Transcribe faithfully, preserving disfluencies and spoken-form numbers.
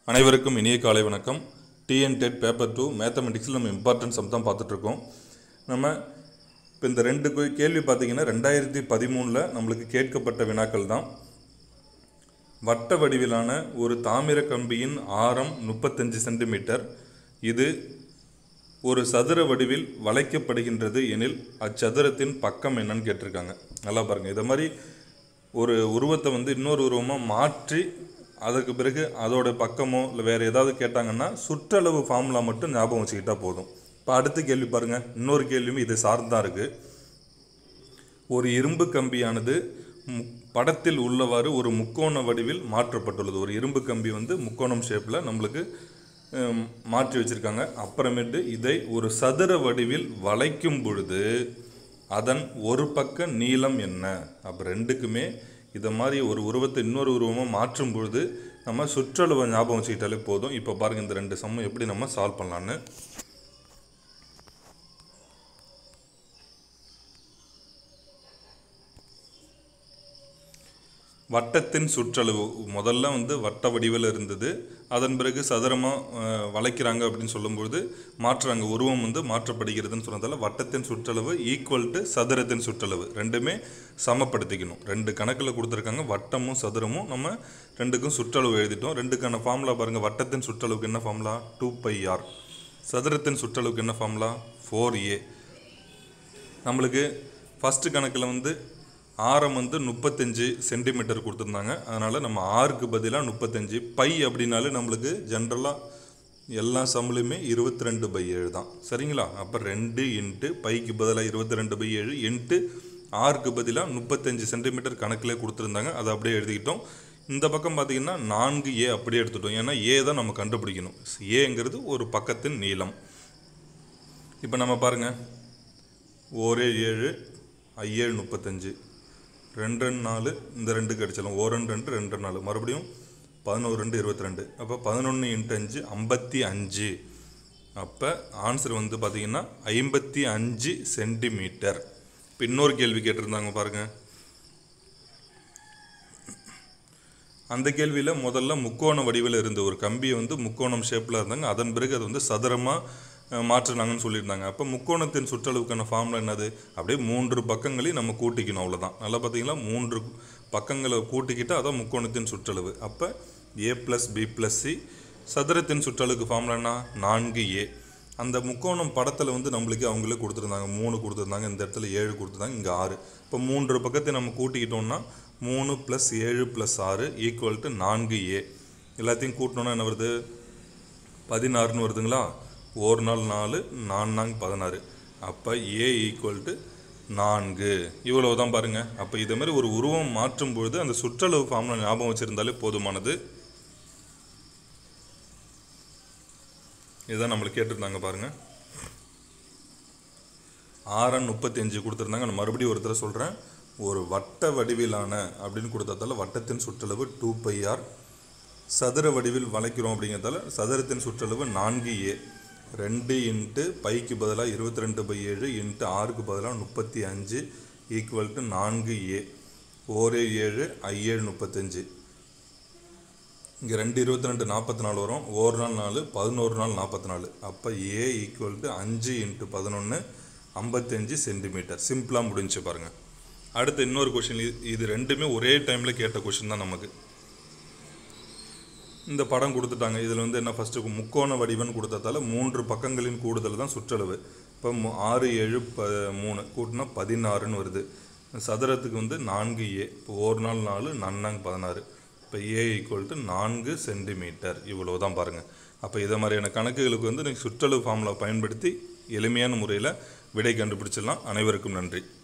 அனைவருக்கும் இனிய காலை வணக்கம். Tntet பேப்பர் டூ மேத்தமெட்டிக்ஸில் நம்ம இம்பார்ட்டன்ட் சம் தான் பார்த்துட்ருக்கோம். நம்ம இப்போ இந்த ரெண்டு கேள்வி பார்த்தீங்கன்னா ரெண்டாயிரத்தி பதிமூணில் நம்மளுக்கு கேட்கப்பட்ட வினாக்கள் தான். வட்ட வடிவிலான ஒரு தாமிர கம்பியின் ஆரம் முப்பத்தஞ்சு சென்டிமீட்டர். இது ஒரு சதுர வடிவில் வளைக்கப்படுகின்றது எனில் அச்சதுரத்தின் பக்கம் என்னன்னு கேட்டிருக்காங்க. நல்லா பாருங்கள். இதை மாதிரி ஒரு உருவத்தை வந்து இன்னொரு உருவமாக மாற்றி அதற்கு பிறகு அதோட பக்கமோ இல்லை வேறு ஏதாவது கேட்டாங்கன்னா சுற்றளவு ஃபார்முலா மட்டும் ஞாபகம் வச்சுக்கிட்டா போதும். இப்போ அடுத்த கேள்வி பாருங்கள். இன்னொரு கேள்வியும் இதை சார்ந்தான் இருக்குது. ஒரு இரும்பு கம்பியானது படத்தில் உள்ளவாறு ஒரு முக்கோண வடிவில் மாற்றப்பட்டுள்ளது. ஒரு இரும்பு கம்பி வந்து முக்கோணம் ஷேப்பில் நம்மளுக்கு மாற்றி வச்சுருக்காங்க. அப்புறமேட்டு இதை ஒரு சதுர வடிவில் வளைக்கும் பொழுது அதன் ஒரு பக்க நீளம் என்ன? அப்போ ரெண்டுக்குமே இதை மாதிரி ஒரு உருவத்தை இன்னொரு உருவமாக மாற்றும் பொழுது நம்ம சுற்றளவை ஞாபகம் வச்சுக்கிட்டாலே போதும். இப்போ பாருங்கள், இந்த ரெண்டு சம்மை எப்படி நம்ம சால்வ் பண்ணலான்னு. வட்டத்தின் சுற்றளவு முதல்ல வந்து வட்ட வடிவில் இருந்தது. அதன் பிறகு சதுரமாக வளைக்கிறாங்க அப்படின்னு சொல்லும்பொழுது மாற்றுறாங்க, உருவம் வந்து மாற்றப்படுகிறதுன்னு சொன்னதால் வட்டத்தின் சுற்றளவு ஈக்குவல் டு சதுரத்தின் சுற்றளவு ரெண்டுமே சமப்படுத்திக்கணும். ரெண்டு கணக்கில் கொடுத்துருக்காங்க, வட்டமும் சதுரமும். நம்ம ரெண்டுக்கும் சுற்றளவு எழுதிட்டோம். ரெண்டுக்கான ஃபார்முலா பாருங்கள். வட்டத்தின் சுற்றளவுக்கு என்ன ஃபார்முலா? Two by R. சதுரத்தின் சுற்றளவுக்கு என்ன ஃபார்முலா? ஃபோர் ஏ. நம்மளுக்கு ஃபஸ்ட்டு கணக்கில் வந்து ஆரம் வந்து முப்பத்தஞ்சு சென்டிமீட்டர் கொடுத்துருந்தாங்க. அதனால் நம்ம ஆறுக்கு பதிலாக முப்பத்தஞ்சு. பை அப்படின்னாலே நம்மளுக்கு ஜென்ரலாக எல்லா சம்லையுமே இருபத்தி ரெண்டு பை ஏழு தான். சரிங்களா? அப்போ ரெண்டு இன்ட்டு பைக்கு பதிலாக இருபத்தி ரெண்டு பை ஏழு இன்ட்டு ஆறுக்கு பதிலாக முப்பத்தஞ்சு சென்டிமீட்டர் கணக்கில் கொடுத்துருந்தாங்க. அதை அப்படியே எழுதிக்கிட்டோம். இந்த பக்கம் பார்த்திங்கன்னா நான்கு ஏ அப்படியே எடுத்துட்டோம். ஏன்னா ஏ தான் நம்ம கண்டுபிடிக்கணும். ஏங்கிறது ஒரு பக்கத்தின் நீளம். இப்போ நம்ம பாருங்கள், ஒரே ஏழு ஐஏழு முப்பத்தஞ்சு, ரெண்டு ரெண்டு நாலு, இந்த ரெண்டு கிடச்சிடலாம். ஓ ரெண்டு ரெண்டு ரெண்டு நாலு, மறுபடியும் பதினோரு ரெண்டு இருபத்தி ரெண்டு. அப்போ பதினொன்று இன்ட்டு அஞ்சு ஐம்பத்தி அஞ்சு. அப்போ ஆன்சர் வந்து பார்த்திங்கன்னா ஐம்பத்தி அஞ்சு சென்டிமீட்டர். இப்போ இன்னொரு கேள்வி கேட்டிருந்தாங்க பாருங்கள். அந்த கேள்வியில் முதல்ல முக்கோண வடிவில் இருந்த ஒரு கம்பியை வந்து முக்கோணம் ஷேப்பில் இருந்தாங்க. அதன் பிறகு அது வந்து சதுரமாக மாற்றினாங்கன்னு சொல்லியிருந்தாங்க. அப்போ முக்கோணத்தின் சுற்றளவுக்கான ஃபார்முலா என்னது? அப்படியே மூன்று பக்கங்களையும் நம்ம கூட்டிக்கணும், அவ்வளோதான். நல்லா பார்த்தீங்களா? மூன்று பக்கங்களை கூட்டிக்கிட்டு அதான் முக்கோணத்தின் சுற்றளவு. அப்போ A plus B plus C. சதுரத்தின் சுற்றளவுக்கு ஃபார்முலா என்ன? நான்கு ஏ. அந்த முக்கோணம் படத்தில் வந்து நம்மளுக்கு அவங்களே கொடுத்துருந்தாங்க, மூணு கொடுத்துருந்தாங்க. இந்த இடத்துல ஏழு கொடுத்துருந்தாங்க, இங்கே ஆறு. இப்போ மூன்று பக்கத்தை நம்ம கூட்டிக்கிட்டோம்னா மூணு ப்ளஸ் ஏழு ப்ளஸ் ஆறு ஈக்குவல் டு நான்கு ஏ. எல்லாத்தையும் கூட்டினோன்னா என்ன வருது? பதினாறுன்னு வருதுங்களா? ஒரு நாள் நாலு, நாலு நான்கு பதினாறு. அப்போ ஏ ஈக்குவல் டு நான்கு. இவ்வளோ தான் பாருங்கள். அப்போ இதே மாதிரி ஒரு உருவம் மாற்றும் பொழுது அந்த சுற்றளவு ஃபார்முலா ஞாபகம் வச்சுருந்தாலே போதுமானது. இதுதான் நம்மளுக்கு கேட்டிருந்தாங்க பாருங்கள். ஆரம் முப்பத்தி அஞ்சு கொடுத்துருந்தாங்க. நான் மறுபடியும் ஒரு தடவை சொல்கிறேன். ஒரு வட்ட வடிவிலான அப்படின்னு கொடுத்ததால வட்டத்தின் சுற்றளவு டூ பை ஆர். சதுர வடிவில் வளைக்கிறோம் அப்படிங்கிறதால சதுரத்தின் சுற்றளவு நான்கு ஏ. ரெண்டு இன்ட்டு பைக்கு பதிலாக இருபத்தி ரெண்டு பை ஏழு இன்ட்டு ஆறுக்கு பதிலாக முப்பத்தி அஞ்சு ஈக்குவல் டு நான்கு ஏ. ஓரே ஏழு ஐஏழு முப்பத்தஞ்சு. இங்கே ரெண்டு இருபத்தி ரெண்டு நாற்பத்தி நாலு வரும். ஒரு நாள் நாலு, பதினோரு நாள் நாற்பத்தி நாலு. அப்போ ஏ ஈக்குவல் டு அஞ்சு இன்ட்டு பதினொன்று ஐம்பத்தஞ்சு சென்டிமீட்டர். சிம்பிளாக முடிஞ்சு பாருங்கள். அடுத்து இன்னொரு கொஷின். இது ரெண்டுமே ஒரே டைமில் கேட்ட கொஷின் தான் நமக்கு. இந்த படம் கொடுத்துட்டாங்க. இதில் வந்து என்ன, ஃபஸ்ட்டு முக்கோண வடிவன் கொடுத்ததால மூன்று பக்கங்களின் கூடுதல் தான் சுற்றளவு. இப்போ ஆறு ஏழு ப மூணு கூட்டினா பதினாறுன்னு வருது. சதுரத்துக்கு வந்து நான்கு ஏ. இப்போ ஒரு நாள் நாலு, நன்னாங்க பதினாறு. இப்போ ஏ ஈக்குவல் டு நான்கு சென்டிமீட்டர். இவ்வளோ தான் பாருங்கள். அப்போ இதை மாதிரியான கணக்குகளுக்கு வந்து நீங்கள் சுற்றளவு ஃபார்முலா பயன்படுத்தி எளிமையான முறையில் விடை கண்டுபிடிச்சிடலாம். அனைவருக்கும் நன்றி.